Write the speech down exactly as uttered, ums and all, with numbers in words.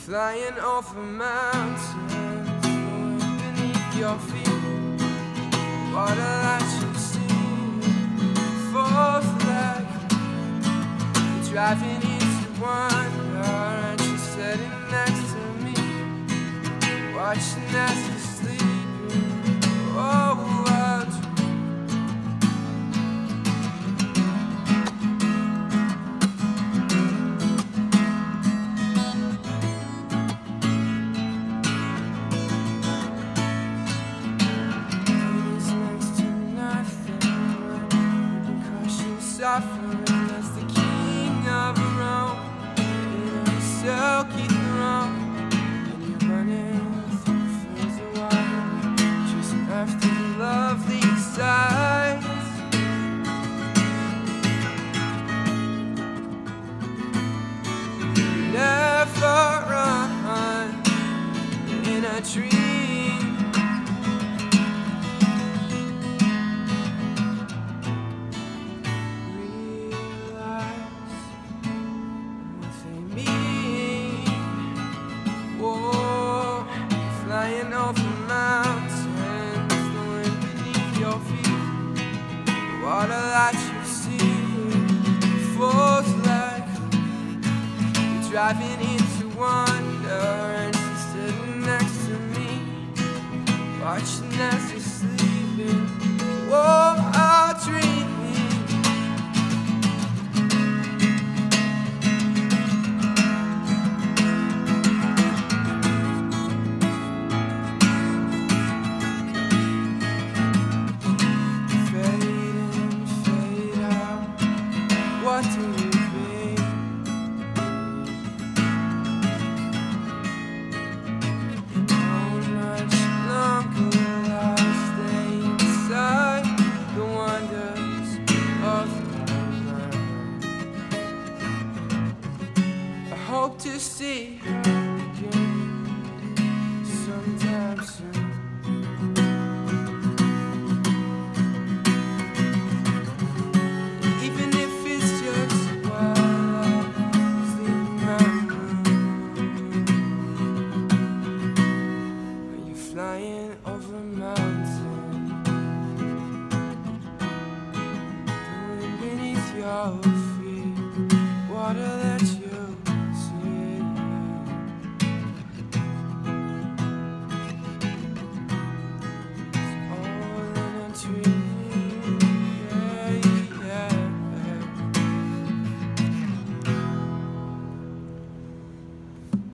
flying over mountains, flowing beneath your feet. Water that you see falls like you're driving into wonder, and you're sitting next to me, watching as you're sleeping. Oh, what suffering as the king of Rome in a silky throne, and you're running through fields of water, chasing after the lovely sights. You never run in a dream. Flying over mountains, flowing beneath your feet. The water that you see flows like you're driving into wonder, and you're sitting next to me, watching as you're sleeping. Oh, I'm dreaming. What do you think? How much longer will I stay inside the wonders of my mind? I hope to see her